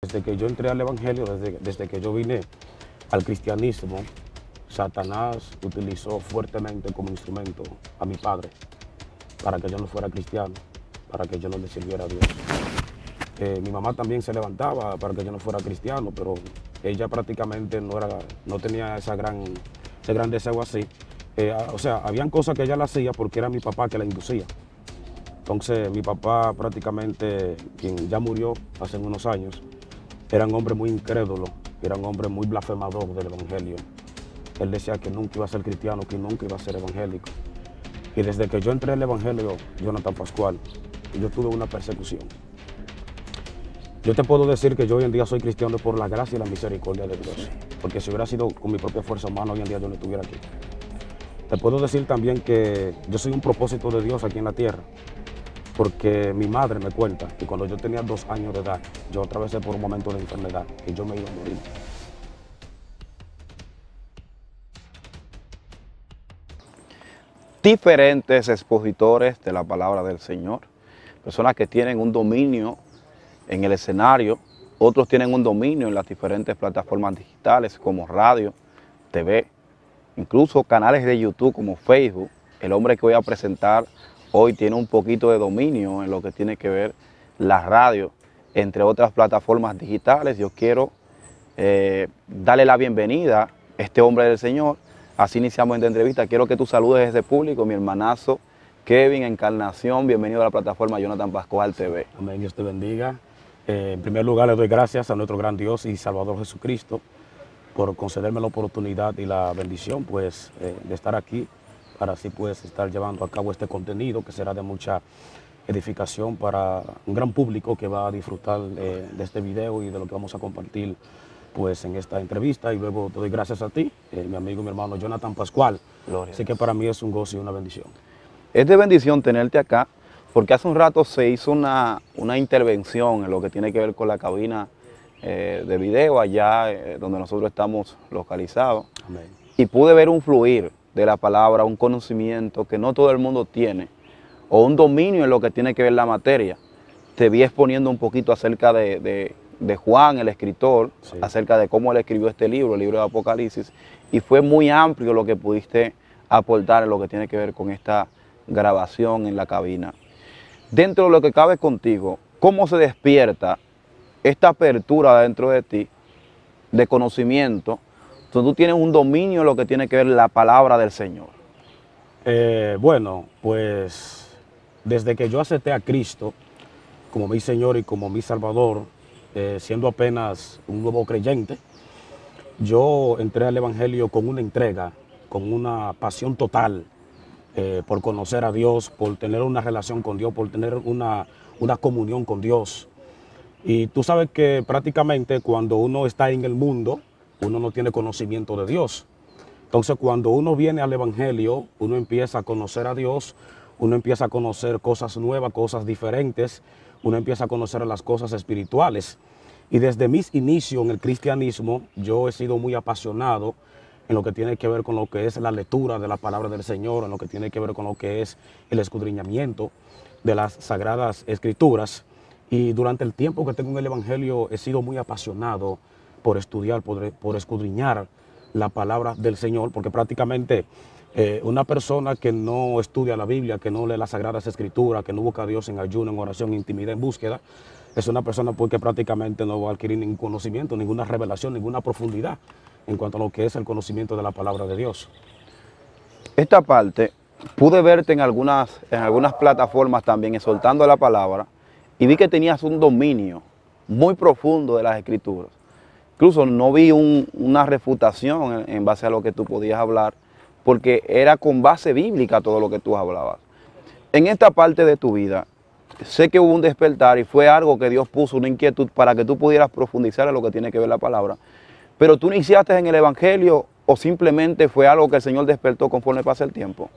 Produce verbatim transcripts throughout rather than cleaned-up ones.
Desde que yo entré al Evangelio, desde, desde que yo vine al cristianismo, Satanás utilizó fuertemente como instrumento a mi padre para que yo no fuera cristiano, para que yo no le sirviera a Dios. Eh, mi mamá también se levantaba para que yo no fuera cristiano, pero ella prácticamente no, era, no tenía esa gran, ese gran deseo así. Eh, o sea, habían cosas que ella la hacía porque era mi papá que la inducía. Entonces mi papá prácticamente, quien ya murió hace unos años, era un hombre muy incrédulo, era un hombre muy blasfemador del Evangelio. Él decía que nunca iba a ser cristiano, que nunca iba a ser evangélico. Y desde que yo entré al Evangelio, Jonathan Pascual, yo tuve una persecución. Yo te puedo decir que yo hoy en día soy cristiano por la gracia y la misericordia de Dios. Porque si hubiera sido con mi propia fuerza humana, hoy en día yo no estuviera aquí. Te puedo decir también que yo soy un propósito de Dios aquí en la tierra. Porque mi madre me cuenta que cuando yo tenía dos años de edad, yo atravesé por un momento de enfermedad y yo me iba a morir. Diferentes expositores de la palabra del Señor, personas que tienen un dominio en el escenario, otros tienen un dominio en las diferentes plataformas digitales como radio, T V, incluso canales de YouTube como Facebook. El hombre que voy a presentar hoy tiene un poquito de dominio en lo que tiene que ver la radio, entre otras plataformas digitales. Yo quiero eh, darle la bienvenida a este hombre del Señor. Así iniciamos esta entrevista. Quiero que tú saludes a ese público, mi hermanazo Kevin Encarnación. Bienvenido a la plataforma Jonathan Pascual T V. Amén, Dios te bendiga. Eh, en primer lugar, le doy gracias a nuestro gran Dios y Salvador Jesucristo por concederme la oportunidad y la bendición pues, eh, de estar aquí, para así pues estar llevando a cabo este contenido que será de mucha edificación para un gran público que va a disfrutar eh, de este video y de lo que vamos a compartir pues en esta entrevista. Y luego te doy gracias a ti, eh, mi amigo y mi hermano Jonathan Pascual. Gloria. Así que para mí es un gozo y una bendición. Es de bendición tenerte acá, porque hace un rato se hizo una, una intervención en lo que tiene que ver con la cabina eh, de video allá eh, donde nosotros estamos localizados. Amén. Y pude ver un fluir de la palabra, un conocimiento que no todo el mundo tiene, o un dominio en lo que tiene que ver la materia. Te vi exponiendo un poquito acerca de, de, de Juan, el escritor, sí, acerca de cómo él escribió este libro, el libro de Apocalipsis, y fue muy amplio lo que pudiste aportar en lo que tiene que ver con esta grabación en la cabina. Dentro de lo que cabe contigo, ¿cómo se despierta esta apertura dentro de ti de conocimiento? Entonces tú tienes un dominio en lo que tiene que ver la palabra del Señor. Eh, bueno, pues desde que yo acepté a Cristo como mi Señor y como mi Salvador, eh, siendo apenas un nuevo creyente, yo entré al Evangelio con una entrega, con una pasión total eh, por conocer a Dios, por tener una relación con Dios, por tener una, una comunión con Dios. Y tú sabes que prácticamente cuando uno está en el mundo, uno no tiene conocimiento de Dios. Entonces cuando uno viene al Evangelio, uno empieza a conocer a Dios, uno empieza a conocer cosas nuevas, cosas diferentes, uno empieza a conocer las cosas espirituales. Y desde mis inicios en el cristianismo, yo he sido muy apasionado en lo que tiene que ver con lo que es la lectura de la palabra del Señor, en lo que tiene que ver con lo que es el escudriñamiento de las Sagradas Escrituras. Y durante el tiempo que tengo en el Evangelio he sido muy apasionado por estudiar, por, por escudriñar la palabra del Señor, porque prácticamente eh, una persona que no estudia la Biblia, que no lee las Sagradas Escrituras, que no busca a Dios en ayuno, en oración, en intimidad, en búsqueda, es una persona porque prácticamente no va a adquirir ningún conocimiento, ninguna revelación, ninguna profundidad en cuanto a lo que es el conocimiento de la palabra de Dios. Esta parte, pude verte en algunas, en algunas plataformas también exhortando la palabra y vi que tenías un dominio muy profundo de las Escrituras. Incluso no vi un, una refutación en, en base a lo que tú podías hablar, porque era con base bíblica todo lo que tú hablabas. En esta parte de tu vida, sé que hubo un despertar y fue algo que Dios puso, una inquietud para que tú pudieras profundizar en lo que tiene que ver la palabra. Pero tú iniciaste en el Evangelio o simplemente fue algo que el Señor despertó conforme pasa el tiempo.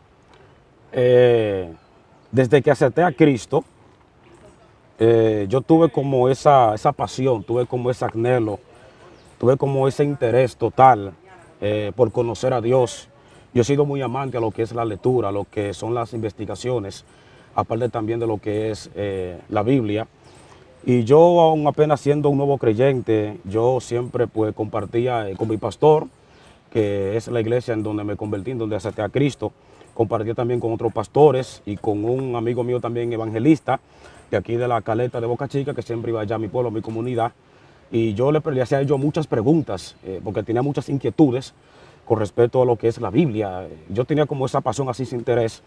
Eh, desde que acepté a Cristo, eh, yo tuve como esa, esa pasión, tuve como ese anhelo, tuve como ese interés total eh, por conocer a Dios. Yo he sido muy amante a lo que es la lectura, a lo que son las investigaciones, aparte también de lo que es eh, la Biblia. Y yo, aún apenas siendo un nuevo creyente, yo siempre pues compartía eh, con mi pastor, que es la iglesia en donde me convertí, en donde acepté a Cristo. Compartí también con otros pastores y con un amigo mío también evangelista, de aquí de la Caleta de Boca Chica, que siempre iba allá a mi pueblo, a mi comunidad. Y yo le, le hacía a ellos muchas preguntas, eh, porque tenía muchas inquietudes con respecto a lo que es la Biblia. Yo tenía como esa pasión, así ese interés.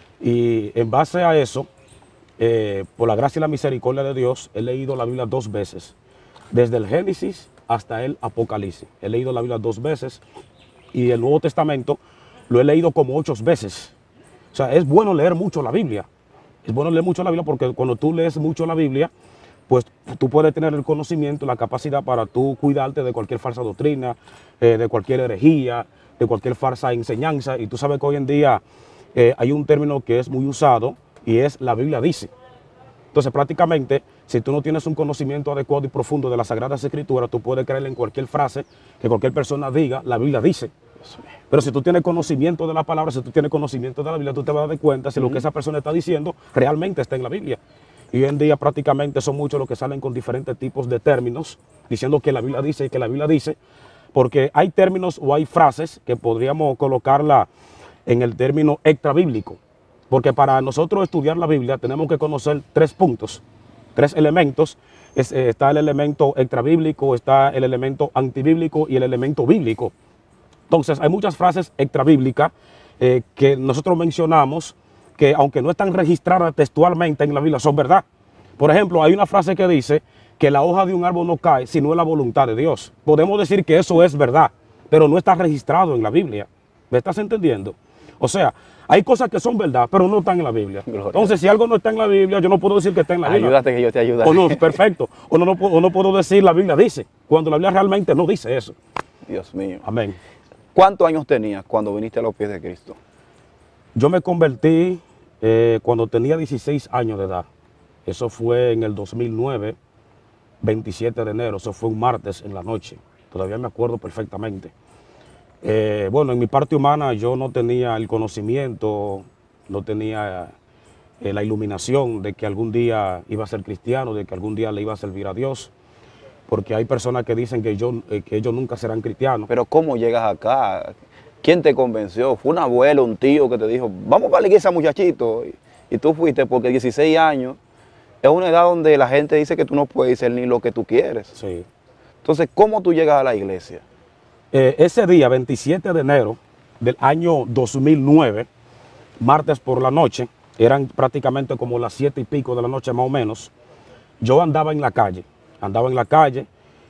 Y en base a eso, eh, por la gracia y la misericordia de Dios, he leído la Biblia dos veces. Desde el Génesis hasta el Apocalipsis. He leído la Biblia dos veces. Y el Nuevo Testamento lo he leído como ocho veces. O sea, es bueno leer mucho la Biblia. Es bueno leer mucho la Biblia porque cuando tú lees mucho la Biblia, pues tú puedes tener el conocimiento, la capacidad para tú cuidarte de cualquier falsa doctrina, eh, de cualquier herejía, de cualquier falsa enseñanza. Y tú sabes que hoy en día eh, hay un término que es muy usado y es la Biblia dice. Entonces prácticamente, si tú no tienes un conocimiento adecuado y profundo de las Sagradas Escrituras, tú puedes creer en cualquier frase que cualquier persona diga, la Biblia dice. Pero si tú tienes conocimiento de la palabra, si tú tienes conocimiento de la Biblia, tú te vas a dar cuenta si uh-huh. lo que esa persona está diciendo realmente está en la Biblia. Y hoy en día prácticamente son muchos los que salen con diferentes tipos de términos, diciendo que la Biblia dice y que la Biblia dice, porque hay términos o hay frases que podríamos colocarla en el término extrabíblico. Porque para nosotros estudiar la Biblia tenemos que conocer tres puntos, tres elementos. Es, eh, está el elemento extrabíblico, está el elemento antibíblico y el elemento bíblico. Entonces hay muchas frases extrabíblicas eh, que nosotros mencionamos que aunque no están registradas textualmente en la Biblia, son verdad. Por ejemplo, hay una frase que dice que la hoja de un árbol no cae si no es la voluntad de Dios. Podemos decir que eso es verdad, pero no está registrado en la Biblia. ¿Me estás entendiendo? O sea, hay cosas que son verdad, pero no están en la Biblia. Gloria. Entonces, si algo no está en la Biblia, yo no puedo decir que está en la Biblia. Ayúdate que yo te ayudaré. O no, perfecto. O no, no, o no puedo decir la Biblia dice, cuando la Biblia realmente no dice eso. Dios mío. Amén. ¿Cuántos años tenías cuando viniste a los pies de Cristo? Yo me convertí eh, cuando tenía dieciséis años de edad. Eso fue en el dos mil nueve, veintisiete de enero. Eso fue un martes en la noche. Todavía me acuerdo perfectamente. Eh, bueno, en mi parte humana yo no tenía el conocimiento, no tenía eh, la iluminación de que algún día iba a ser cristiano, de que algún día le iba a servir a Dios. Porque hay personas que dicen que, yo, eh, que ellos nunca serán cristianos. Pero ¿cómo llegas acá? ¿Quién te convenció? ¿Fue un abuelo, un tío que te dijo, vamos para la iglesia, muchachito? Y, y tú fuiste porque dieciséis años es una edad donde la gente dice que tú no puedes ser ni lo que tú quieres. Sí. Entonces, ¿cómo tú llegas a la iglesia? Eh, ese día, veintisiete de enero del año dos mil nueve, martes por la noche, eran prácticamente como las siete y pico de la noche más o menos, yo andaba en la calle. Andaba en la calle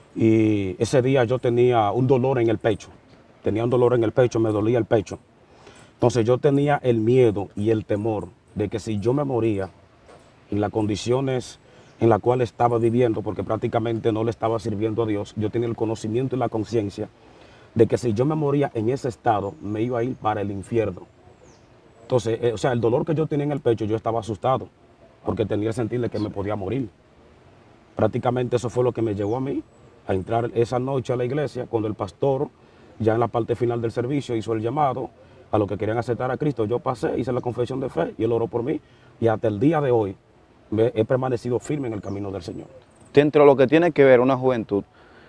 y ese día yo tenía un dolor en el pecho. Tenía un dolor en el pecho, me dolía el pecho. Entonces yo tenía el miedo y el temor de que si yo me moría en las condiciones en las cuales estaba viviendo, porque prácticamente no le estaba sirviendo a Dios, yo tenía el conocimiento y la conciencia de que si yo me moría en ese estado, me iba a ir para el infierno. Entonces, eh, o sea, el dolor que yo tenía en el pecho, yo estaba asustado, porque tenía el sentir de que me podía morir. Prácticamente eso fue lo que me llevó a mí a entrar esa noche a la iglesia cuando el pastor, ya en la parte final del servicio, hizo el llamado a los que querían aceptar a Cristo. Yo pasé, hice la confesión de fe y él oró por mí y hasta el día de hoy me he permanecido firme en el camino del Señor. Dentro de lo que tiene que ver una juventud,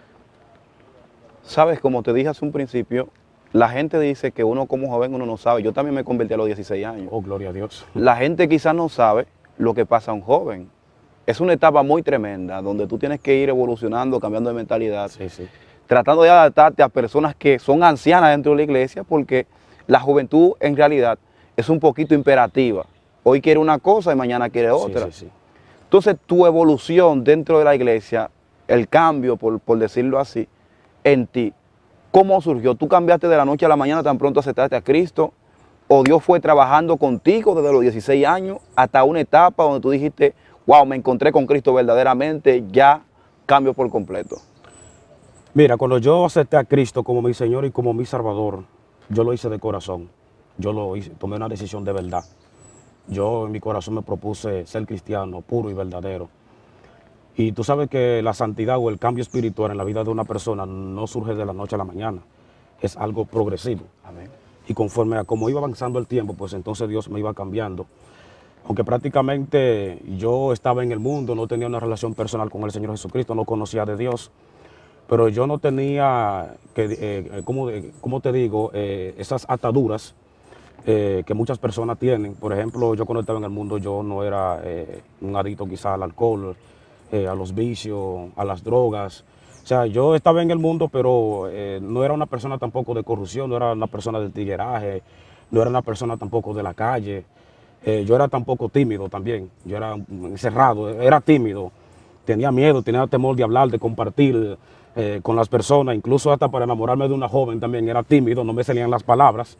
sabes, como te dije hace un principio, la gente dice que uno como joven uno no sabe. Yo también me convertí a los dieciséis años. Oh, gloria a Dios. La gente quizás no sabe lo que pasa a un joven. Es una etapa muy tremenda donde tú tienes que ir evolucionando, cambiando de mentalidad, sí, sí. tratando de adaptarte a personas que son ancianas dentro de la iglesia, porque la juventud en realidad es un poquito imperativa. Hoy quiere una cosa y mañana quiere otra. Sí, sí, sí. Entonces tu evolución dentro de la iglesia, el cambio, por, por decirlo así, en ti, ¿cómo surgió? ¿Tú cambiaste de la noche a la mañana tan pronto aceptaste a Cristo? ¿O Dios fue trabajando contigo desde los dieciséis años hasta una etapa donde tú dijiste, wow, me encontré con Cristo verdaderamente, ya cambio por completo? Mira, cuando yo acepté a Cristo como mi Señor y como mi Salvador, yo lo hice de corazón. Yo lo hice, tomé una decisión de verdad. Yo en mi corazón me propuse ser cristiano, puro y verdadero. Y tú sabes que la santidad o el cambio espiritual en la vida de una persona no surge de la noche a la mañana. Es algo progresivo. Amén. Y conforme a cómo iba avanzando el tiempo, pues entonces Dios me iba cambiando. aunque prácticamente yo estaba en el mundo, no tenía una relación personal con el Señor Jesucristo, no conocía de Dios, pero yo no tenía, que, eh, ¿cómo, cómo te digo?, eh, esas ataduras eh, que muchas personas tienen. Por ejemplo, yo cuando estaba en el mundo, yo no era eh, un adicto quizá al alcohol, eh, a los vicios, a las drogas. O sea, yo estaba en el mundo, pero eh, no era una persona tampoco de corrupción, no era una persona del tigueraje, no era una persona tampoco de la calle. Eh, yo era tampoco tímido también, yo era encerrado, era tímido, tenía miedo, tenía temor de hablar, de compartir eh, con las personas, incluso hasta para enamorarme de una joven también era tímido, no me salían las palabras.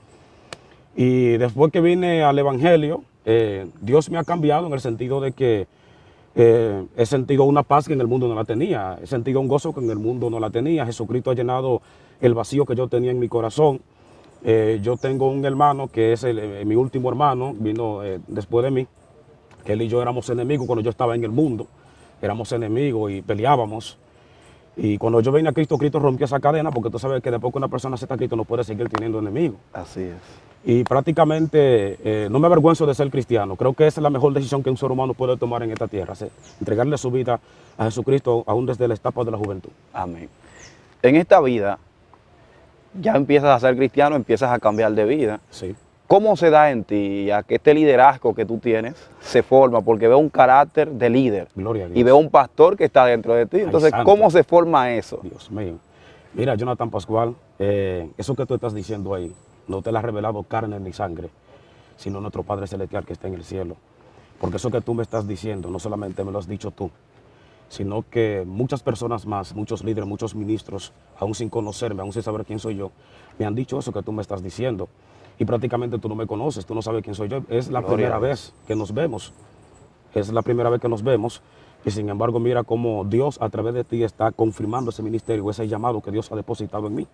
Y después que vine al Evangelio, eh, Dios me ha cambiado en el sentido de que eh, he sentido una paz que en el mundo no la tenía, he sentido un gozo que en el mundo no la tenía. Jesucristo ha llenado el vacío que yo tenía en mi corazón. Eh, yo tengo un hermano que es el, eh, mi último hermano, vino eh, después de mí, que él y yo éramos enemigos cuando yo estaba en el mundo, éramos enemigos y peleábamos. Y cuando yo vine a Cristo, Cristo rompió esa cadena, porque tú sabes que después que una persona acepta a Cristo no puede seguir teniendo enemigos. Así es. Y prácticamente eh, no me avergüenzo de ser cristiano. Creo que esa es la mejor decisión que un ser humano puede tomar en esta tierra, hacer, entregarle su vida a Jesucristo aún desde la etapa de la juventud. Amén. En esta vida, ya empiezas a ser cristiano, empiezas a cambiar de vida. Sí. ¿Cómo se da en ti a que este liderazgo que tú tienes se forma? Porque veo un carácter de líder. Gloria a Dios. Y veo un pastor que está dentro de ti. Entonces, Ay, ¿cómo se forma eso? Dios mío. Mira, Jonathan Pascual, eh, eso que tú estás diciendo ahí, no te lo ha revelado carne ni sangre, sino nuestro Padre Celestial que está en el cielo. Porque eso que tú me estás diciendo, no solamente me lo has dicho tú, sino que muchas personas más, muchos líderes, muchos ministros, aún sin conocerme, aún sin saber quién soy yo, me han dicho eso que tú me estás diciendo. Y prácticamente tú no me conoces, tú no sabes quién soy yo. Es la Gloria primera vez que nos vemos. Es la primera vez que nos vemos. Y sin embargo, mira cómo Dios a través de ti está confirmando ese ministerio, ese llamado que Dios ha depositado en mí.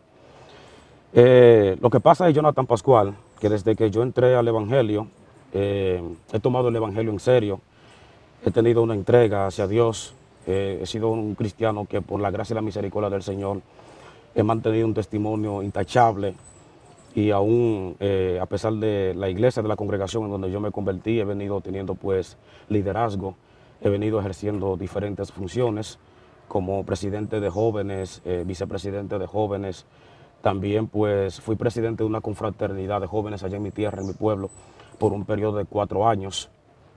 Eh, lo que pasa es, Jonathan Pascual, que desde que yo entré al Evangelio, eh, he tomado el Evangelio en serio. He tenido una entrega hacia Dios. Eh, he sido un cristiano que por la gracia y la misericordia del Señor he mantenido un testimonio intachable. Y aún, eh, a pesar de la iglesia, de la congregación en donde yo me convertí, he venido teniendo pues liderazgo, he venido ejerciendo diferentes funciones como presidente de jóvenes, eh, vicepresidente de jóvenes. También pues fui presidente de una confraternidad de jóvenes allá en mi tierra, en mi pueblo, por un periodo de cuatro años.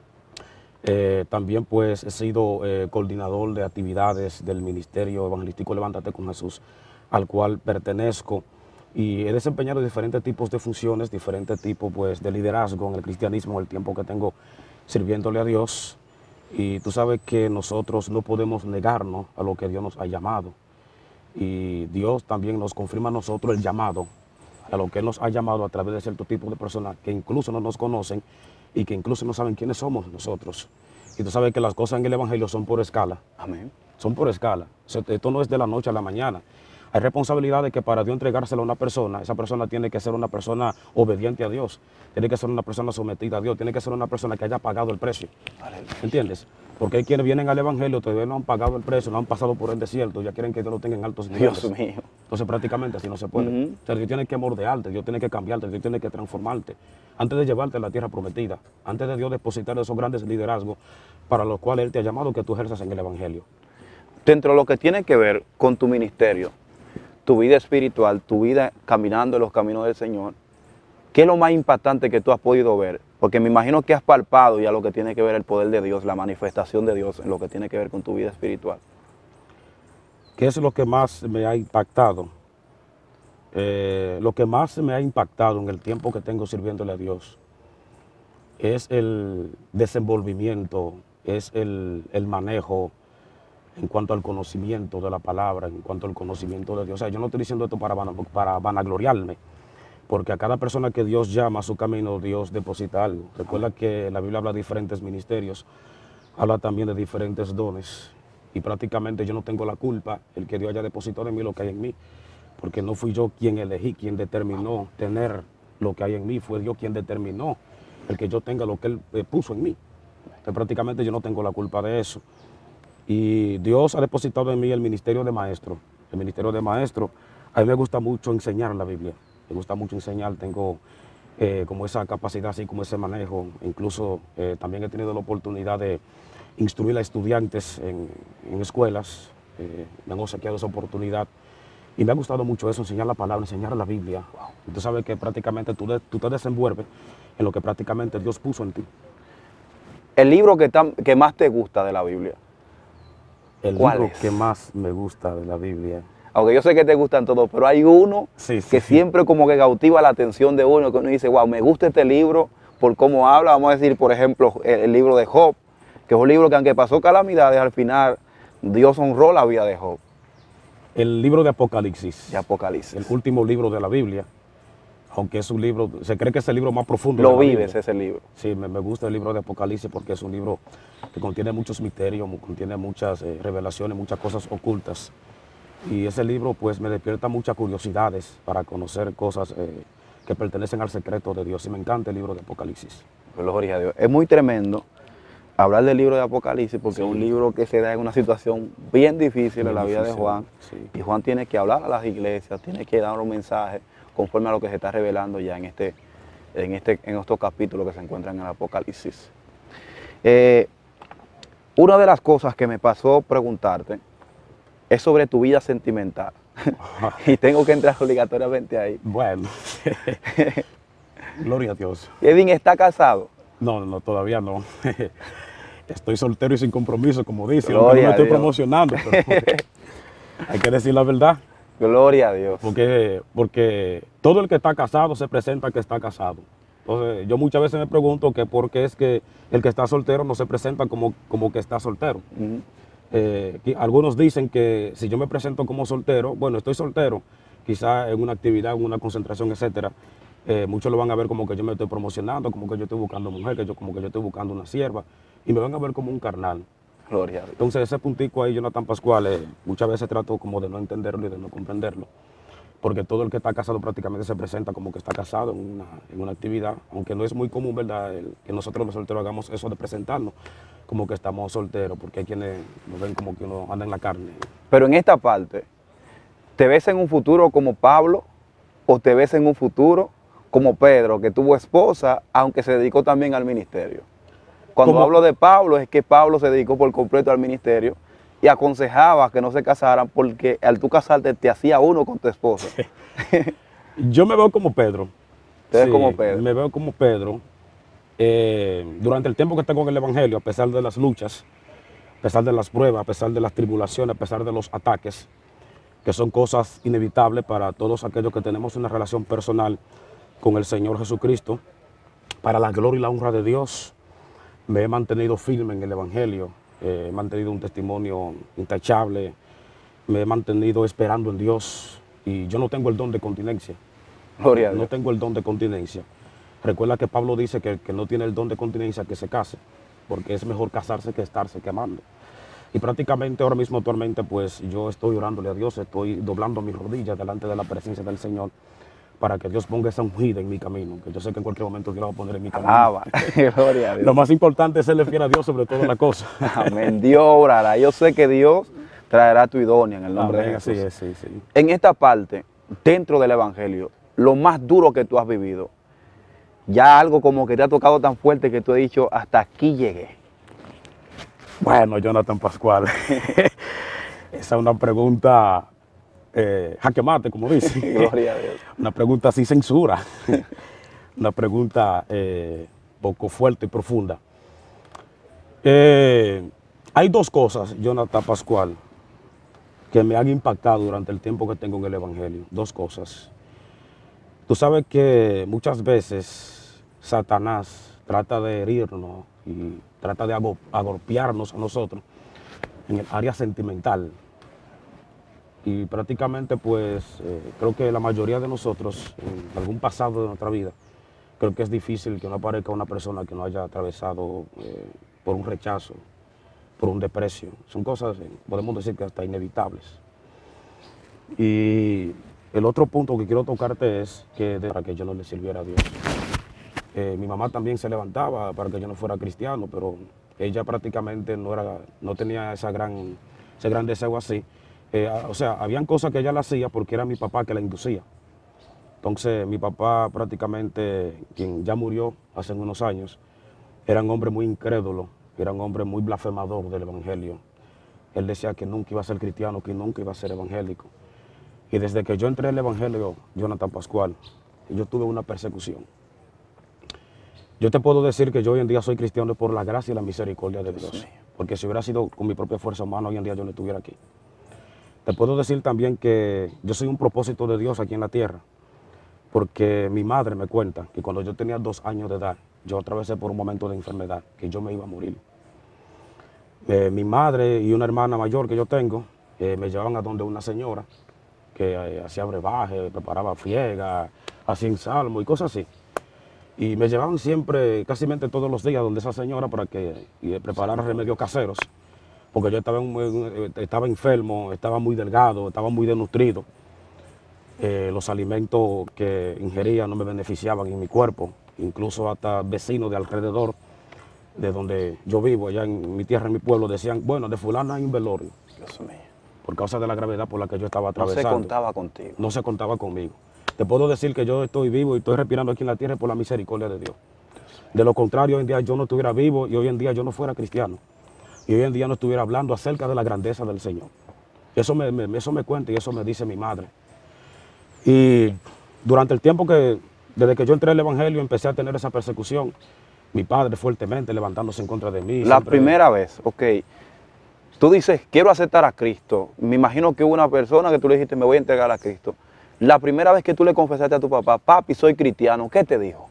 Eh, también pues he sido eh, coordinador de actividades del Ministerio Evangelístico Levántate con Jesús, al cual pertenezco. Y he desempeñado diferentes tipos de funciones, diferentes tipos pues, de liderazgo en el cristianismo, en el tiempo que tengo sirviéndole a Dios. Y tú sabes que nosotros no podemos negarnos a lo que Dios nos ha llamado. Y Dios también nos confirma a nosotros el llamado, a lo que Él nos ha llamado a través de cierto tipo de personas que incluso no nos conocen y que incluso no saben quiénes somos nosotros. Y tú sabes que las cosas en el Evangelio son por escala. Amén. Son por escala. Esto no es de la noche a la mañana. Hay responsabilidades que para Dios entregársela a una persona, esa persona tiene que ser una persona obediente a Dios, tiene que ser una persona sometida a Dios, tiene que ser una persona que haya pagado el precio. ¿Entiendes? Porque hay quienes vienen al Evangelio, todavía no han pagado el precio, no han pasado por el desierto, ya quieren que Dios lo tenga en altos niveles. Dios mío. Entonces prácticamente así no se puede. Uh-huh. O sea, Dios tiene que moldearte, Dios tiene que cambiarte, Dios tiene que transformarte antes de llevarte a la tierra prometida, antes de Dios depositar esos grandes liderazgos para los cuales Él te ha llamado que tú ejerzas en el Evangelio. Dentro de lo que tiene que ver con tu ministerio, tu vida espiritual, tu vida caminando en los caminos del Señor, ¿qué es lo más impactante que tú has podido ver? Porque me imagino que has palpado ya lo que tiene que ver el poder de Dios, la manifestación de Dios en lo que tiene que ver con tu vida espiritual. ¿Qué es lo que más me ha impactado? Eh, lo que más me ha impactado en el tiempo que tengo sirviéndole a Dios es el desenvolvimiento, es el, el manejo en cuanto al conocimiento de la palabra, en cuanto al conocimiento de Dios. O sea, yo no estoy diciendo esto para, para vanagloriarme, porque a cada persona que Dios llama a su camino, Dios deposita algo. Recuerda que la Biblia habla de diferentes ministerios, habla también de diferentes dones, y prácticamente yo no tengo la culpa, el que Dios haya depositado en mí lo que hay en mí, porque no fui yo quien elegí, quien determinó tener lo que hay en mí, fue Dios quien determinó el que yo tenga lo que Él eh, puso en mí. Entonces prácticamente yo no tengo la culpa de eso. Y Dios ha depositado en mí el ministerio de maestro. El ministerio de maestro, a mí me gusta mucho enseñar la Biblia. Me gusta mucho enseñar. Tengo eh, como esa capacidad, así como ese manejo. Incluso eh, también he tenido la oportunidad de instruir a estudiantes en, en escuelas, eh, me han obsequiado esa oportunidad y me ha gustado mucho eso, enseñar la palabra, enseñar la Biblia. Wow. Tú sabes que prácticamente tú, de, tú te desenvuelves en lo que prácticamente Dios puso en ti. El libro que, tan, que más te gusta de la Biblia. El ¿Cuál libro es? que más me gusta de la Biblia. Aunque yo sé que te gustan todos, pero hay uno sí, sí, que sí. siempre como que cautiva la atención de uno, que uno dice, wow, me gusta este libro por cómo habla. Vamos a decir, por ejemplo, el, el libro de Job, que es un libro que aunque pasó calamidades, al final Dios honró la vida de Job. El libro de Apocalipsis. De Apocalipsis. El último libro de la Biblia. Aunque es un libro, se cree que es el libro más profundo. Lo de la vives Biblia. ese libro. Sí, me, me gusta el libro de Apocalipsis porque es un libro que contiene muchos misterios, contiene muchas eh, revelaciones, muchas cosas ocultas. Y ese libro pues me despierta muchas curiosidades para conocer cosas eh, que pertenecen al secreto de Dios. Y me encanta el libro de Apocalipsis. Gloria a Dios. Es muy tremendo hablar del libro de Apocalipsis porque Sí. es un libro que se da en una situación bien difícil Bien en la vida difícil, de Juan. sí. Y Juan tiene que hablar a las iglesias, tiene que dar un mensaje conforme a lo que se está revelando ya en, este, en, este, en estos capítulos que se encuentran en el Apocalipsis. Eh, una de las cosas que me pasó preguntarte es sobre tu vida sentimental. Y tengo que entrar obligatoriamente ahí. Bueno, gloria a Dios. Edwin está casado. No, no, todavía no. Estoy soltero y sin compromiso, como dice. Gloria Aunque no me a estoy Dios. promocionando, pero hay que decir la verdad. Gloria a Dios. Porque, porque todo el que está casado se presenta que está casado. Entonces, yo muchas veces me pregunto que por qué es que el que está soltero no se presenta como, como que está soltero. Uh-huh. Eh, algunos dicen que si yo me presento como soltero, bueno, estoy soltero, quizá en una actividad, en una concentración, etcétera, eh, muchos lo van a ver como que yo me estoy promocionando, como que yo estoy buscando mujer, que yo, como que yo estoy buscando una sierva, y me van a ver como un carnal. Gloria a Dios. Entonces ese puntico ahí, Jonathan Pascual, eh, muchas veces trato como de no entenderlo y de no comprenderlo, porque todo el que está casado prácticamente se presenta como que está casado en una, en una actividad, aunque no es muy común, ¿verdad?, el, que nosotros los solteros hagamos eso de presentarnos como que estamos solteros, porque hay quienes nos ven como que uno anda en la carne. Pero en esta parte, ¿te ves en un futuro como Pablo o te ves en un futuro como Pedro, que tuvo esposa, aunque se dedicó también al ministerio? Cuando Como, hablo de Pablo, es que Pablo se dedicó por completo al ministerio y aconsejaba que no se casaran porque al tú casarte te hacía uno con tu esposa. Yo me veo como Pedro. ¿Te ves Sí, como Pedro? Me veo como Pedro. Eh, durante el tiempo que tengo en el Evangelio, a pesar de las luchas, a pesar de las pruebas, a pesar de las tribulaciones, a pesar de los ataques, que son cosas inevitables para todos aquellos que tenemos una relación personal con el Señor Jesucristo, para la gloria y la honra de Dios, me he mantenido firme en el Evangelio, eh, he mantenido un testimonio intachable, me he mantenido esperando en Dios y yo no tengo el don de continencia. Gloria a Dios. No tengo el don de continencia. Recuerda que Pablo dice que el que no tiene el don de continencia que se case, porque es mejor casarse que estarse quemando. Y prácticamente ahora mismo actualmente pues yo estoy orándole a Dios, estoy doblando mis rodillas delante de la presencia del Señor para que Dios ponga esa ungida en mi camino, que yo sé que en cualquier momento Dios la va a poner en mi camino. Alaba. Gloria a Dios. Lo más importante es serle fiel a Dios sobre todas las cosas. Amén. Dios obrará. Yo sé que Dios traerá tu idónea en el nombre Amén, de Jesús. así es, sí, sí. En esta parte, dentro del Evangelio, lo más duro que tú has vivido, ya algo como que te ha tocado tan fuerte que tú has dicho, hasta aquí llegué. Bueno, Jonathan Pascual, esa es una pregunta eh, jaque mate, como dice. Gloria a Dios. Una pregunta sin censura, una pregunta eh, poco fuerte y profunda. Eh, hay dos cosas, Jonathan Pascual, que me han impactado durante el tiempo que tengo en el Evangelio. Dos cosas. Tú sabes que muchas veces Satanás trata de herirnos y trata de agolpearnos a nosotros en el área sentimental. Y prácticamente pues eh, creo que la mayoría de nosotros en algún pasado de nuestra vida, creo que es difícil que no aparezca una persona que no haya atravesado eh, por un rechazo, por un desprecio. Son cosas, eh, podemos decir que hasta inevitables. Y el otro punto que quiero tocarte es que de, para que yo no le sirviera a Dios. Eh, mi mamá también se levantaba para que yo no fuera cristiano, pero ella prácticamente no, era, no tenía esa gran, ese gran deseo así. Eh, o sea, habían cosas que ella la hacía porque era mi papá que la inducía. Entonces mi papá prácticamente, quien ya murió hace unos años, era un hombre muy incrédulo, era un hombre muy blasfemador del evangelio. Él decía que nunca iba a ser cristiano, que nunca iba a ser evangélico. Y desde que yo entré en el evangelio, Jonathan Pascual, yo tuve una persecución. Yo te puedo decir que yo hoy en día soy cristiano por la gracia y la misericordia de Dios. Porque si hubiera sido con mi propia fuerza humana, hoy en día yo no estuviera aquí. Te puedo decir también que yo soy un propósito de Dios aquí en la tierra. Porque mi madre me cuenta que cuando yo tenía dos años de edad, yo atravesé por un momento de enfermedad, que yo me iba a morir. Eh, mi madre y una hermana mayor que yo tengo eh, me llevaban a donde una señora que eh, hacía brebaje, preparaba friega, hacía salmo y cosas así. Y me llevaban siempre, casi todos los días, donde esa señora para que y, preparara remedios caseros, porque yo estaba, en, estaba enfermo, estaba muy delgado, estaba muy desnutrido. Eh, los alimentos que ingería no me beneficiaban en mi cuerpo, incluso hasta vecinos de alrededor de donde yo vivo, allá en mi tierra, en mi pueblo, decían, bueno, de fulano hay un velorio. Dios mío. Por causa de la gravedad por la que yo estaba atravesando. No se contaba contigo. No se contaba conmigo. Te puedo decir que yo estoy vivo y estoy respirando aquí en la tierra por la misericordia de Dios. De lo contrario, hoy en día yo no estuviera vivo y hoy en día yo no fuera cristiano. Y hoy en día no estuviera hablando acerca de la grandeza del Señor. Eso me, me, eso me cuenta y eso me dice mi madre. Y durante el tiempo que, desde que yo entré al Evangelio, empecé a tener esa persecución. Mi padre fuertemente levantándose en contra de mí. La siempre... primera vez, ok. Tú dices, quiero aceptar a Cristo. Me imagino que hubo una persona que tú le dijiste, me voy a entregar a Cristo. La primera vez que tú le confesaste a tu papá, papi, soy cristiano, ¿qué te dijo?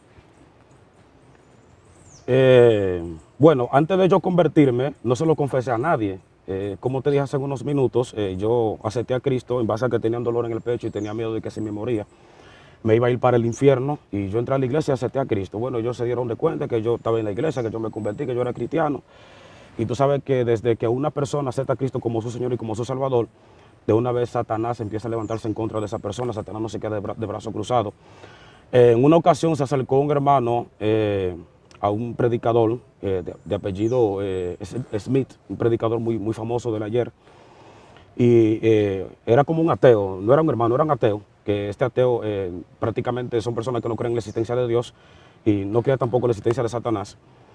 Eh, bueno, antes de yo convertirme, no se lo confesé a nadie. Eh, como te dije hace unos minutos, eh, yo acepté a Cristo en base a que tenía un dolor en el pecho y tenía miedo de que si me moría, me iba a ir para el infierno. Y yo entré a la iglesia y acepté a Cristo. Bueno, ellos se dieron de cuenta que yo estaba en la iglesia, que yo me convertí, que yo era cristiano. Y tú sabes que desde que una persona acepta a Cristo como su Señor y como su Salvador, de una vez Satanás empieza a levantarse en contra de esa persona. Satanás no se queda de, bra de brazo cruzado. Eh, en una ocasión se acercó un hermano eh, a un predicador eh, de, de apellido eh, Smith, un predicador muy, muy famoso del ayer. Y eh, era como un ateo, no era un hermano, era un ateo. Que este ateo eh, prácticamente son personas que no creen en la existencia de Dios y no creen tampoco en la existencia de Satanás.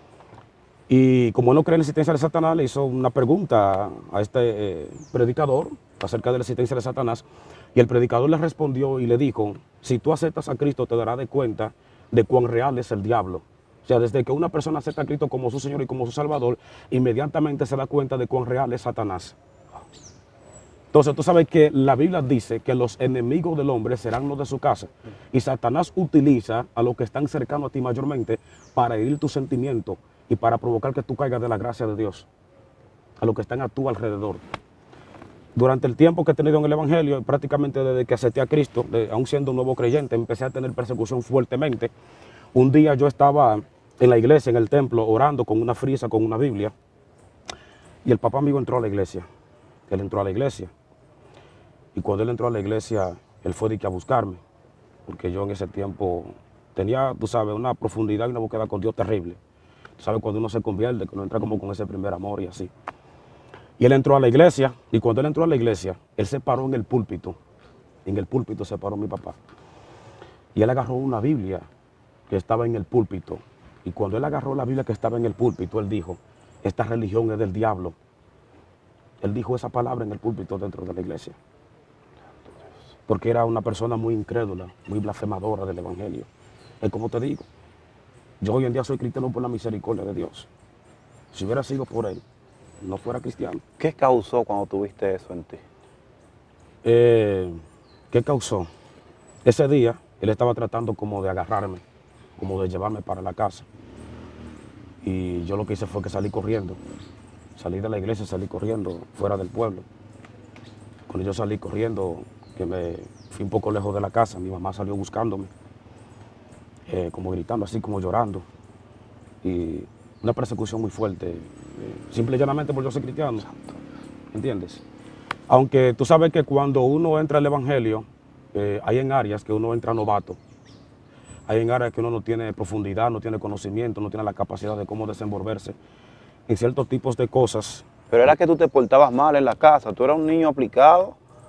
Y como no cree en la existencia de Satanás, le hizo una pregunta a este eh, predicador acerca de la existencia de Satanás. Y el predicador le respondió y le dijo, si tú aceptas a Cristo te darás de cuenta de cuán real es el diablo. O sea, desde que una persona acepta a Cristo como su Señor y como su Salvador, inmediatamente se da cuenta de cuán real es Satanás. Entonces tú sabes que la Biblia dice que los enemigos del hombre serán los de su casa. Y Satanás utiliza a los que están cercanos a ti mayormente para herir tus sentimientos y para provocar que tú caigas de la gracia de Dios, a los que están a tu alrededor. Durante el tiempo que he tenido en el Evangelio, prácticamente desde que acepté a Cristo, de, aún siendo un nuevo creyente, empecé a tener persecución fuertemente. Un día yo estaba en la iglesia, en el templo, orando con una frisa, con una Biblia, y el papá mío entró a la iglesia. Él entró a la iglesia. Y cuando él entró a la iglesia, él fue de que a buscarme, porque yo en ese tiempo tenía, tú sabes, una profundidad y una búsqueda con Dios terrible. Tú sabes, cuando uno se convierte, que uno entra como con ese primer amor y así. Y él entró a la iglesia, y cuando él entró a la iglesia, él se paró en el púlpito. En el púlpito se paró mi papá. Y él agarró una Biblia que estaba en el púlpito. Y cuando él agarró la Biblia que estaba en el púlpito, él dijo, esta religión es del diablo. Él dijo esa palabra en el púlpito dentro de la iglesia. Porque era una persona muy incrédula, muy blasfemadora del evangelio. Es como te digo, yo hoy en día soy cristiano por la misericordia de Dios. Si hubiera sido por él, no fuera cristiano. ¿Qué causó cuando tuviste eso en ti? Eh, ¿Qué causó? Ese día, él estaba tratando como de agarrarme, como de llevarme para la casa. Y yo lo que hice fue que salí corriendo. Salí de la iglesia, salí corriendo fuera del pueblo. Cuando yo salí corriendo, que me fui un poco lejos de la casa, mi mamá salió buscándome, eh, como gritando, así como llorando. Y una persecución muy fuerte, eh, simple y llanamente por yo ser cristiano, ¿entiendes? Aunque tú sabes que cuando uno entra al evangelio, eh, hay en áreas que uno entra novato, hay en áreas que uno no tiene profundidad, no tiene conocimiento, no tiene la capacidad de cómo desenvolverse en ciertos tipos de cosas. Pero era que tú te portabas mal en la casa, tú eras un niño aplicado.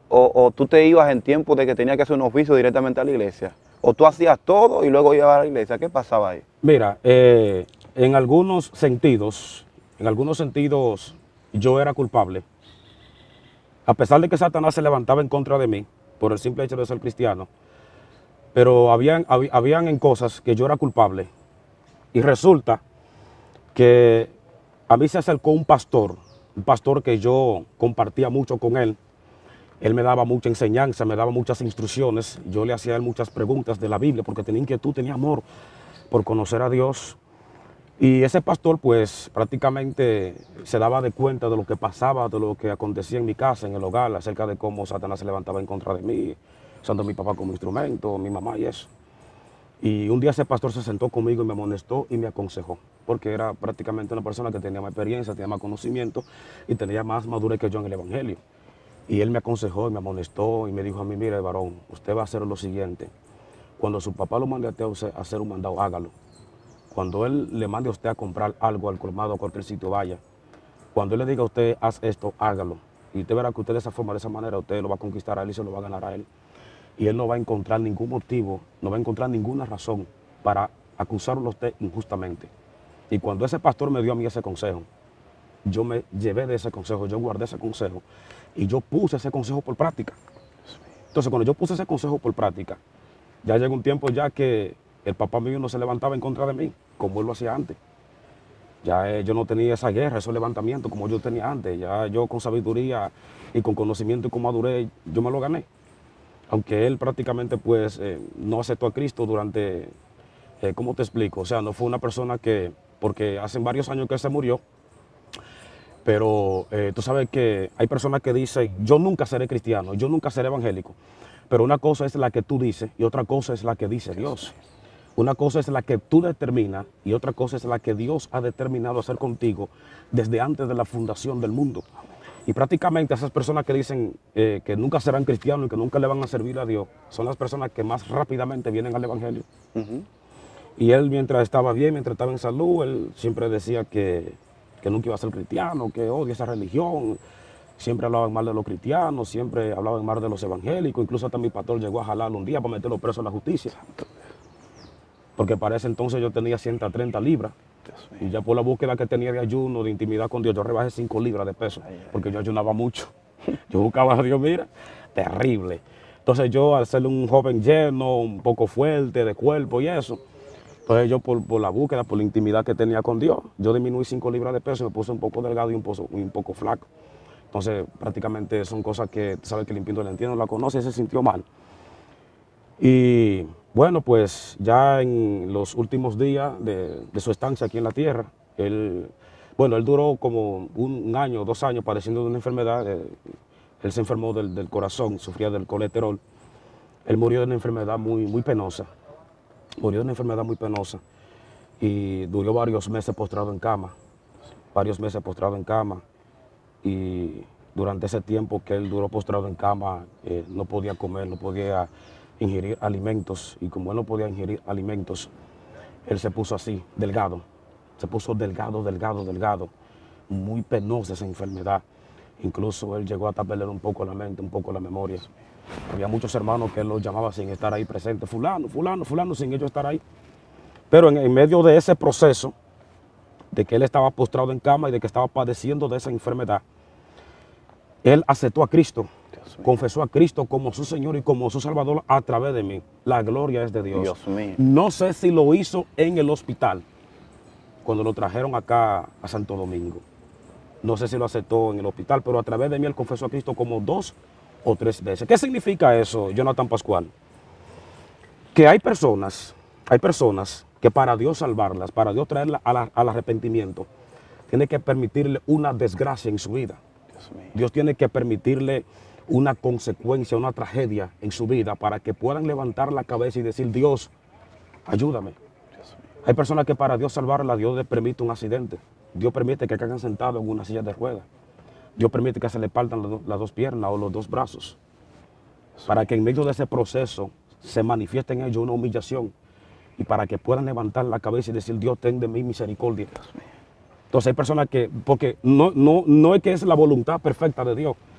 o, o tú te ibas en tiempo de que tenías que hacer un oficio directamente a la iglesia? ¿O tú hacías todo y luego ibas a la iglesia? ¿Qué pasaba ahí? Mira, eh, en algunos sentidos, en algunos sentidos yo era culpable. A pesar de que Satanás se levantaba en contra de mí por el simple hecho de ser cristiano, pero habían, hab- habían en cosas que yo era culpable. Y resulta que a mí se acercó un pastor, un pastor que yo compartía mucho con él. Él me daba mucha enseñanza, me daba muchas instrucciones. Yo le hacía a él muchas preguntas de la Biblia porque tenía inquietud, tenía amor por conocer a Dios. Y ese pastor pues prácticamente se daba de cuenta de lo que pasaba, de lo que acontecía en mi casa, en el hogar, acerca de cómo Satanás se levantaba en contra de mí, usando a mi papá como instrumento, mi mamá y eso. Y un día ese pastor se sentó conmigo y me amonestó y me aconsejó, porque era prácticamente una persona que tenía más experiencia, tenía más conocimiento y tenía más madurez que yo en el Evangelio. Y él me aconsejó y me amonestó y me dijo a mí: mire, varón, usted va a hacer lo siguiente. Cuando su papá lo mande a usted a hacer un mandado, hágalo. Cuando él le mande a usted a comprar algo al colmado, a cualquier sitio, vaya. Cuando él le diga a usted, haz esto, hágalo. Y usted verá que usted de esa forma, de esa manera, usted lo va a conquistar a él y se lo va a ganar a él. Y él no va a encontrar ningún motivo, no va a encontrar ninguna razón para acusarlo a usted injustamente. Y cuando ese pastor me dio a mí ese consejo, yo me llevé de ese consejo, yo guardé ese consejo y yo puse ese consejo por práctica. Entonces, cuando yo puse ese consejo por práctica, ya llegó un tiempo ya que el papá mío no se levantaba en contra de mí, como él lo hacía antes. Ya eh, yo no tenía esa guerra, esos levantamientos como yo tenía antes. Ya yo con sabiduría y con conocimiento y con madurez, yo me lo gané. Aunque él prácticamente pues eh, no aceptó a Cristo durante, eh, ¿cómo te explico? O sea, no fue una persona que, porque hace varios años que él se murió, pero eh, tú sabes que hay personas que dicen: yo nunca seré cristiano, yo nunca seré evangélico. Pero una cosa es la que tú dices y otra cosa es la que dice Dios. Una cosa es la que tú determinas y otra cosa es la que Dios ha determinado hacer contigo desde antes de la fundación del mundo. Y prácticamente esas personas que dicen eh, que nunca serán cristianos y que nunca le van a servir a Dios, son las personas que más rápidamente vienen al Evangelio. Uh-huh. Y él, mientras estaba bien, mientras estaba en salud, él siempre decía que, que nunca iba a ser cristiano, que odia esa religión. Siempre hablaban mal de los cristianos, siempre hablaban mal de los evangélicos. Incluso hasta mi pastor llegó a jalarlo un día para meterlo preso a la justicia. Porque para ese entonces yo tenía ciento treinta libras. Y ya por la búsqueda que tenía de ayuno, de intimidad con Dios, yo rebajé cinco libras de peso. Porque yo ayunaba mucho. Yo buscaba a Dios, mira, terrible. Entonces yo, al ser un joven lleno, un poco fuerte de cuerpo y eso, entonces yo por, por la búsqueda, por la intimidad que tenía con Dios, yo disminuí cinco libras de peso y me puse un poco delgado y un poco, un poco flaco. Entonces prácticamente son cosas que, sabes que el impío no entiende, no la conoce y se sintió mal. Y bueno, pues ya en los últimos días de, de su estancia aquí en la tierra, él, bueno, él duró como un año, dos años padeciendo de una enfermedad. Eh, él se enfermó del, del corazón, sufría del colesterol. Él murió de una enfermedad muy, muy penosa. Murió de una enfermedad muy penosa y duró varios meses postrado en cama, varios meses postrado en cama. Y durante ese tiempo que él duró postrado en cama, eh, no podía comer, no podía ingerir alimentos. Y como él no podía ingerir alimentos, él se puso así, delgado. Se puso delgado, delgado, delgado. Muy penosa esa enfermedad. Incluso él llegó a perder un poco la mente, un poco la memoria. Había muchos hermanos que él los llamaba sin estar ahí presente. Fulano, fulano, fulano, sin ellos estar ahí. Pero en, en medio de ese proceso, de que él estaba postrado en cama y de que estaba padeciendo de esa enfermedad, él aceptó a Cristo, confesó a Cristo como su Señor y como su Salvador a través de mí. La gloria es de Dios. Dios mío. No sé si lo hizo en el hospital, cuando lo trajeron acá a Santo Domingo. No sé si lo aceptó en el hospital, pero a través de mí él confesó a Cristo como dos o tres veces. ¿Qué significa eso, Jonathan Pascual? Que hay personas, hay personas que para Dios salvarlas, para Dios traerlas a la, al arrepentimiento, tiene que permitirle una desgracia en su vida. Dios, Dios tiene que permitirle una consecuencia, una tragedia en su vida para que puedan levantar la cabeza y decir: Dios, ayúdame. Dios, hay personas que para Dios salvarla, Dios les permite un accidente. Dios permite que caigan sentados en una silla de ruedas. Dios permite que se le partan las, do, las dos piernas o los dos brazos. Para que en medio de ese proceso se manifieste en ellos una humillación. Y para que puedan levantar la cabeza y decir: Dios, ten de mí misericordia. Entonces hay personas que, porque no, no, no es que es la voluntad perfecta de Dios,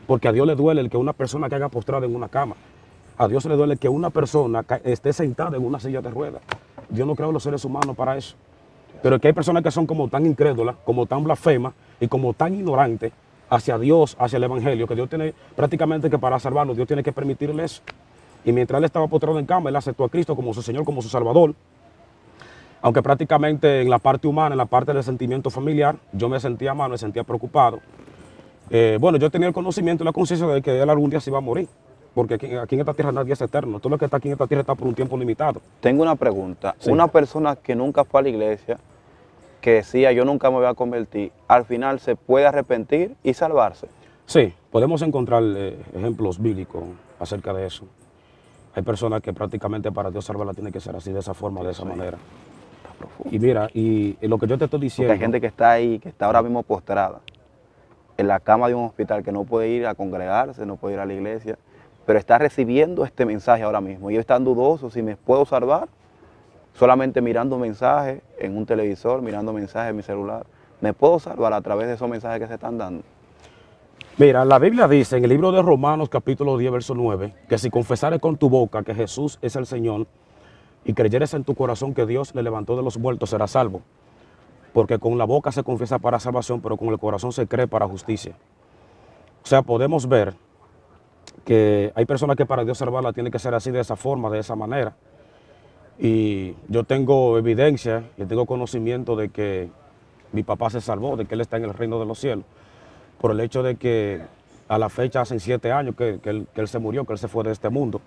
Porque a Dios le duele el que una persona caiga postrada en una cama. A Dios le duele que una persona esté sentada en una silla de ruedas. Dios no creó a los seres humanos para eso. Pero es que hay personas que son como tan incrédulas, como tan blasfemas y como tan ignorantes hacia Dios, hacia el Evangelio, que Dios tiene prácticamente que para salvarnos, Dios tiene que permitirle eso. Y mientras él estaba postrado en cama, él aceptó a Cristo como su Señor, como su Salvador. Aunque prácticamente en la parte humana, en la parte del sentimiento familiar, yo me sentía mal, me sentía preocupado. Eh, bueno, yo tenía el conocimiento y la conciencia de que él algún día se iba a morir. Porque aquí, aquí en esta tierra nadie es eterno. Todo lo que está aquí en esta tierra está por un tiempo limitado. Tengo una pregunta. Sí. Una persona que nunca fue a la iglesia, que decía yo nunca me voy a convertir, al final se puede arrepentir y salvarse. Sí, podemos encontrar eh, ejemplos bíblicos acerca de eso. Hay personas que prácticamente para Dios salvarla tiene que ser así, de esa forma, de esa sí. manera. Y mira, y, y lo que yo te estoy diciendo... Porque hay gente que está ahí, que está ahora mismo postrada, en la cama de un hospital, que no puede ir a congregarse, no puede ir a la iglesia, pero está recibiendo este mensaje ahora mismo. Y ellos están dudosos si me puedo salvar, solamente mirando mensajes en un televisor, mirando mensajes en mi celular. ¿Me puedo salvar a través de esos mensajes que se están dando? Mira, la Biblia dice en el libro de Romanos capítulo diez, verso nueve, que si confesares con tu boca que Jesús es el Señor y creyeres en tu corazón que Dios le levantó de los muertos, serás salvo. Porque con la boca se confiesa para salvación, pero con el corazón se cree para justicia. O sea, podemos ver que hay personas que para Dios salvarla tiene que ser así, de esa forma, de esa manera. Y yo tengo evidencia, yo tengo conocimiento de que mi papá se salvó, de que él está en el reino de los cielos, por el hecho de que a la fecha hacen siete años que, que, él, que él se murió, que él se fue de este mundo.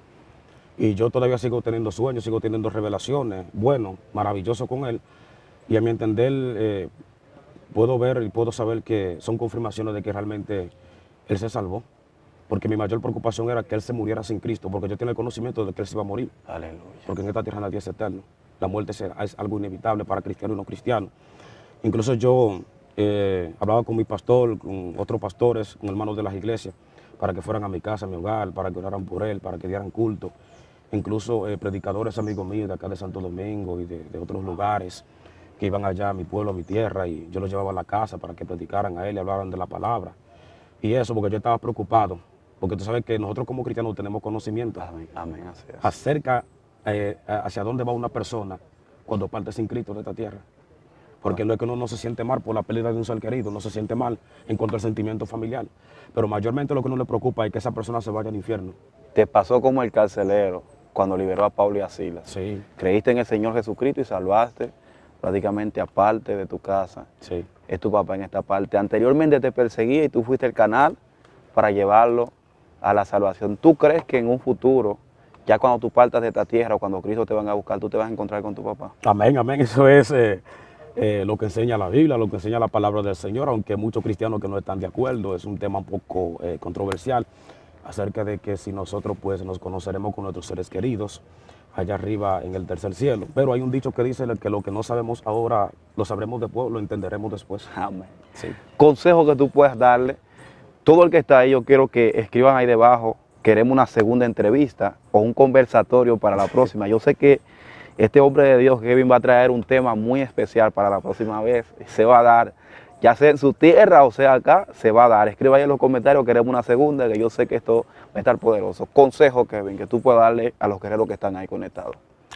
Y yo todavía sigo teniendo sueños, sigo teniendo revelaciones, bueno, maravilloso con él. Y a mi entender, eh, puedo ver y puedo saber que son confirmaciones de que realmente él se salvó. Porque mi mayor preocupación era que él se muriera sin Cristo, porque yo tenía el conocimiento de que él se iba a morir. Aleluya. Porque en esta tierra nadie es eterno. La muerte es algo inevitable para cristianos y no cristianos. Incluso yo eh, hablaba con mi pastor, con otros pastores, con hermanos de las iglesias, para que fueran a mi casa, a mi hogar, para que oraran por él, para que dieran culto. Incluso eh, predicadores amigos míos de acá de Santo Domingo y de, de otros lugares, que iban allá a mi pueblo, a mi tierra, y yo los llevaba a la casa para que predicaran a él y hablaran de la palabra. Y eso porque yo estaba preocupado, porque tú sabes que nosotros como cristianos tenemos conocimiento Amén, amén, así es. acerca eh, hacia dónde va una persona cuando parte sin Cristo de esta tierra. Porque no es que uno no se siente mal por la pérdida de un ser querido, no se siente mal en cuanto al sentimiento familiar, pero mayormente lo que uno le preocupa es que esa persona se vaya al infierno. Te pasó como el carcelero cuando liberó a Pablo y a Silas. Sí. Creíste en el Señor Jesucristo y salvaste prácticamente aparte de tu casa. Sí. Es tu papá en esta parte. Anteriormente te perseguía y tú fuiste el canal para llevarlo a la salvación. ¿Tú crees que en un futuro, ya cuando tú partas de esta tierra o cuando Cristo te venga a buscar, tú te vas a encontrar con tu papá? Amén, amén. Eso es eh, eh, lo que enseña la Biblia, lo que enseña la palabra del Señor, aunque muchos cristianos que no están de acuerdo. Es un tema un poco eh, controversial acerca de que si nosotros pues nos conoceremos con nuestros seres queridos allá arriba en el tercer cielo. Pero hay un dicho que dice que lo que no sabemos ahora lo sabremos después, lo entenderemos después. Amén. Sí. Consejo que tú puedas darle. Todo el que está ahí, yo quiero que escriban ahí debajo, queremos una segunda entrevista o un conversatorio para la próxima. Yo sé que este hombre de Dios, Kevin, va a traer un tema muy especial para la próxima vez. Se va a dar, ya sea en su tierra o sea acá, se va a dar. Escriba ahí en los comentarios, queremos una segunda, que yo sé que esto va a estar poderoso. Consejo, Kevin, que tú puedas darle a los guerreros que están ahí conectados.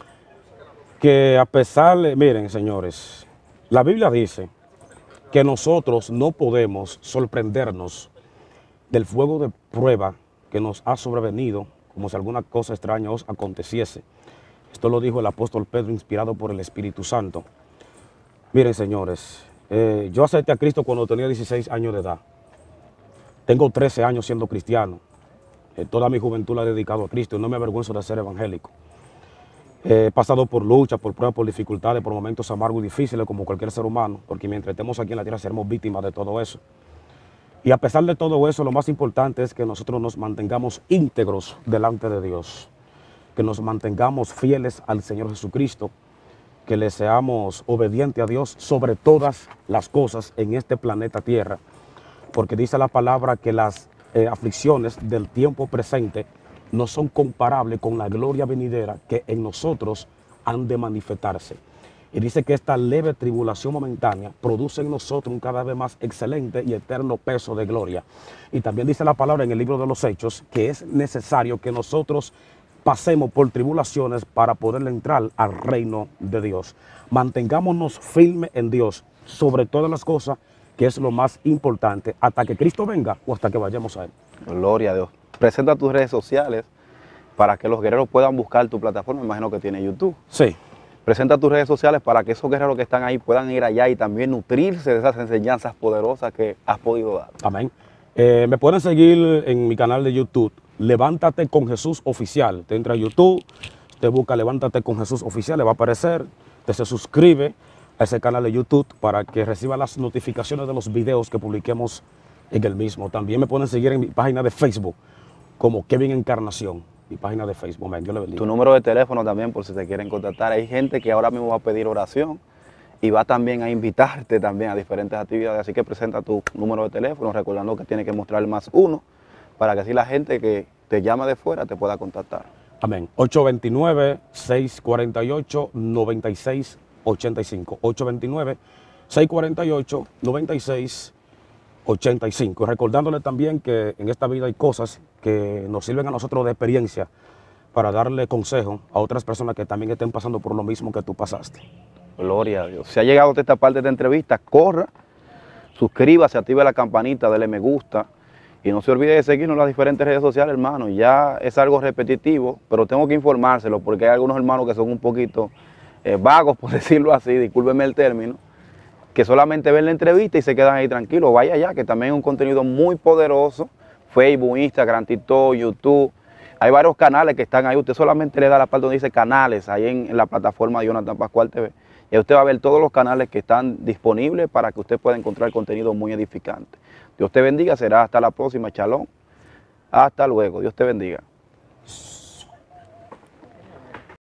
Que a pesar de, miren, señores, la Biblia dice que nosotros no podemos sorprendernos del fuego de prueba que nos ha sobrevenido, como si alguna cosa extraña os aconteciese. Esto lo dijo el apóstol Pedro, inspirado por el Espíritu Santo. Miren, señores, eh, yo acepté a Cristo cuando tenía dieciséis años de edad. Tengo trece años siendo cristiano. Eh, toda mi juventud la he dedicado a Cristo y no me avergüenzo de ser evangélico. Eh, he pasado por luchas, por pruebas, por dificultades, por momentos amargos y difíciles como cualquier ser humano, porque mientras estemos aquí en la tierra seremos víctimas de todo eso. Y a pesar de todo eso, lo más importante es que nosotros nos mantengamos íntegros delante de Dios, que nos mantengamos fieles al Señor Jesucristo, que le seamos obedientes a Dios sobre todas las cosas en este planeta Tierra, porque dice la palabra que las eh, aflicciones del tiempo presente no son comparables con la gloria venidera que en nosotros han de manifestarse. Y dice que esta leve tribulación momentánea produce en nosotros un cada vez más excelente y eterno peso de gloria. Y también dice la palabra en el libro de los Hechos que es necesario que nosotros pasemos por tribulaciones para poder entrar al reino de Dios. Mantengámonos firmes en Dios sobre todas las cosas, que es lo más importante, hasta que Cristo venga o hasta que vayamos a Él. Gloria a Dios. Presenta tus redes sociales para que los guerreros puedan buscar tu plataforma. Me imagino que tiene YouTube. Sí. Presenta tus redes sociales para que esos guerreros que están ahí puedan ir allá y también nutrirse de esas enseñanzas poderosas que has podido dar. Amén. Eh, me pueden seguir en mi canal de YouTube, Levántate con Jesús Oficial. Te entra a YouTube, te busca Levántate con Jesús Oficial, le va a aparecer, te se suscribe a ese canal de YouTube para que reciba las notificaciones de los videos que publiquemos en el mismo. También me pueden seguir en mi página de Facebook como Kevin Encarnación, mi página de Facebook. Amén. Dios le bendiga. Tu número de teléfono también por si te quieren contactar. Hay gente que ahora mismo va a pedir oración y va también a invitarte también a diferentes actividades. Así que presenta tu número de teléfono, recordando que tiene que mostrar el más uno para que así la gente que te llama de fuera te pueda contactar. Amén. ocho dos nueve, seis cuatro ocho, nueve seis ocho cinco. ocho dos nueve, seis cuatro ocho, nueve seis ocho cinco. Recordándole también que en esta vida hay cosas que nos sirven a nosotros de experiencia para darle consejo a otras personas que también estén pasando por lo mismo que tú pasaste. Gloria a Dios. Si ha llegado hasta esta parte de esta entrevista, corra, suscríbase, active la campanita, dele me gusta. Y no se olvide de seguirnos en las diferentes redes sociales, hermano. Ya es algo repetitivo, pero tengo que informárselo porque hay algunos hermanos que son un poquito eh, vagos, por decirlo así, discúlpenme el término, que solamente ven la entrevista y se quedan ahí tranquilos. Vaya allá, que también es un contenido muy poderoso. Facebook, Instagram, TikTok, YouTube. Hay varios canales que están ahí. Usted solamente le da la parte donde dice canales, ahí en, en la plataforma de Jonathan Pascual T V. Y usted va a ver todos los canales que están disponibles para que usted pueda encontrar contenido muy edificante. Dios te bendiga, será hasta la próxima, Shalom. Hasta luego, Dios te bendiga.